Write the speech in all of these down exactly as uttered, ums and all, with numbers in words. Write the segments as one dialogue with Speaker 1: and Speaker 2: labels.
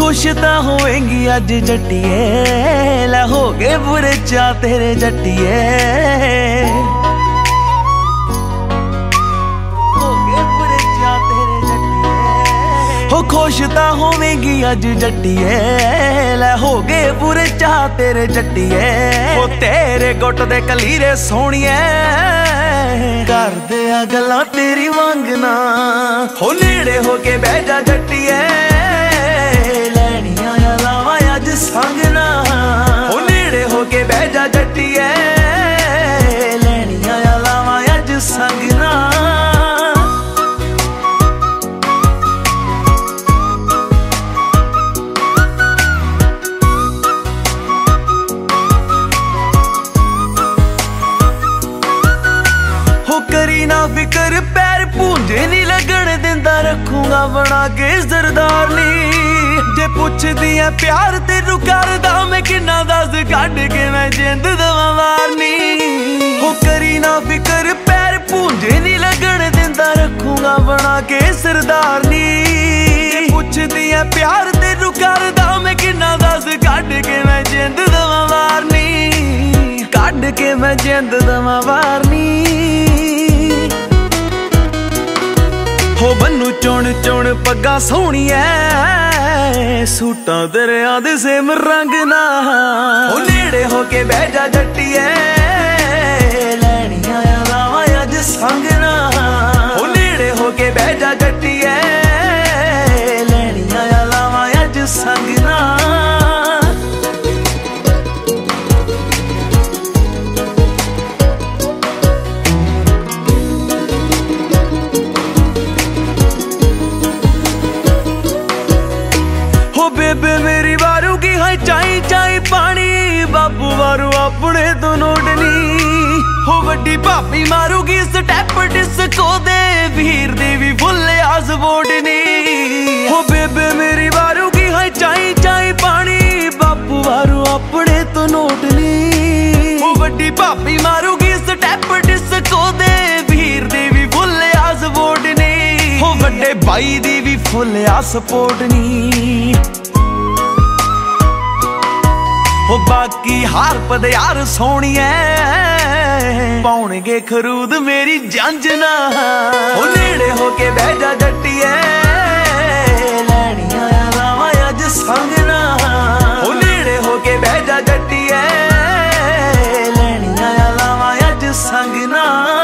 Speaker 1: खुश तां होवेंगी अज जट्टिए, लै हो गए बुरे चा तेरे जट्टिए, हो गए बुरे चा तेरे जट्टिए। हो खुश तां होवेंगी अज जट्टिए, लै हो गए बुरे चा तेरे जट्टिए। हो तेरे गुट दे कलीरे सोहणिए, करदे आ गल्लां तेरी वांगना। हो नेड़े हो के बह जा जट्टिए, लैनियां आ लावां अज संगना। हो नेड़े हो के बह जा जट्टिए, लैनियां आ लावां अज संगना। करी ना फिकर पैर पूंजे नी लगन दिंदा, रखूंगा बना के सरदारनी। जे पुछदी है प्यार तेनू करदा मैं किन्ना दस, कढ के मैं जिंद दवां वारनी। हो करी ना फिकर पैर पूंजे नी लगन दिंदा, रखूंगा बना के सरदारनी। जे पुछदी है प्यार तेनू करदा मैं किन्ना दस, कढ के मैं जिंद दवां वारनी, कढ के मैं जिंद दवां वारनी। हो बन्नू चुन चुन पग्गा सोहणिए, सूटां दरिया दे सेम रंग ना। हो नेड़े हो के बह जा जट्टिए, लैनियां आ लावां अज संगना। हो नेड़े हो के बह जा जट्टिए, लैनियां आ लावां अज संगना। बेबे मेरी वारू की है चाई चाई पानी, बाबू वारू अपने तो नोटनी। हो वड्डी भाभी मारूगी स्टैप डिस्को दे, वीर दी भी फुल आस बोटनी। हो बेबे मेरी वारू की है चाई चाई पानी, बाबू वारू अपने तो नोटनी। हो वड्डी भाभी मारूगी स्टैप डिस्को दे, वीर दी भी फुल आस बोटनी। हो वड्डे भाई दी भी फुल आस पोटनी। हो बाकी हार पदयार सोहणिए, पाउणगे खरूद मेरी जंजना। हो नेड़े हो के बह जा जट्टिए, लैनियां आ लावां अज संगना। हो नेड़े हो के बह जा जट्टिए, लैनियां आ लावां अज संगना।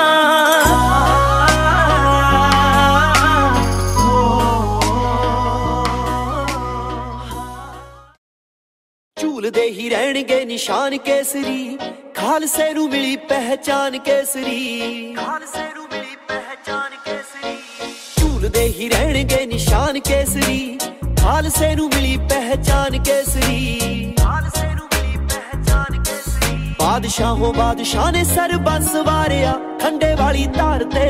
Speaker 2: झूलदे ही रहणगे निशान केसरी, खालसे नू मिली पहचान केसरी। खालसे नू मिली पहचान केसरी। झूलदे ही रहणगे निशान केसरी, खालसे नू मिली पहचान केसरी। खालसे नू मिली पहचान केसरी। बादशाहों बादशाह ने सरबंस वारिया, खंडे वाली धार ते।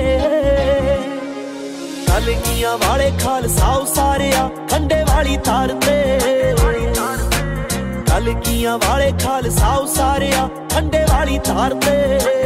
Speaker 2: कलगियां वाले खालसा उसारिया, खंडे वाली धार ते। कलगियां वाले खालसा उसारिया, खंडे वाली धार ते।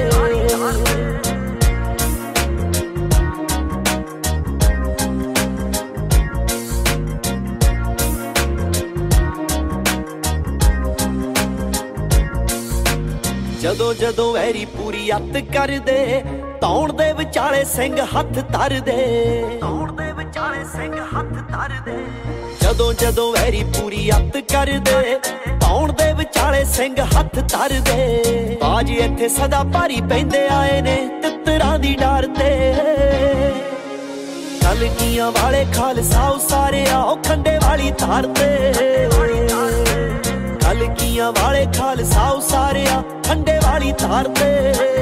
Speaker 2: जदों जदों वैरी पूरी अत कर दे, तौण दे विचाले सिंह हथ धर दे। तौण दे विचाले सिंह हथ धर दे। जदों जदों वैरी पूरी अत कर दे, तौण दे विचाले सिंह हथ धर दे। बाज इत्थे सदा भारी पैंदे आए ने, तितरां दी डार ते। कलगियां वाले खालसा उसारिया, खंडे वाली धार ते। कलगियां वाले खालसा उसारिया, खंडे वाली धार ते।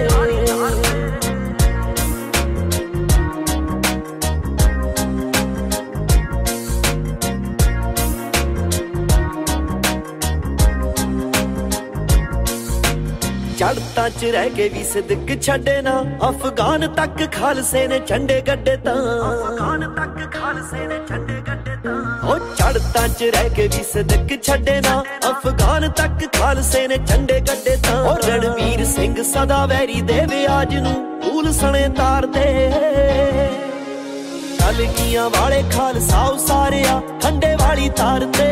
Speaker 2: चढ़ता च रह के भी सिदक छड़े ना, अफगान तक खालसे ने झंडे गड्डे तां। अफगान तक खालसे ने झंडे गड्डे तां। ओ चढ़ता च रह के भी सिदक छड़े ना, अफगान तक खालसे ने झंडे गड्डे तां। और रणवीर सिंह सदा वैरी देवे आज नू, फूल सने तार दे। ਕਲਗੀਆਂ ਵਾਲੇ ਖਾਲਸਾ ਉਸਾਰਿਆ ਖੰਡੇ ਵਾਲੀ ਤਾਰ ਤੇ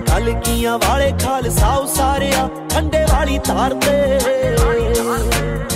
Speaker 2: ਕਲਗੀਆਂ ਵਾਲੇ ਖਾਲਸਾ ਉਸਾਰਿਆ ਖੰਡੇ ਵਾਲੀ ਤਾਰ ਤੇ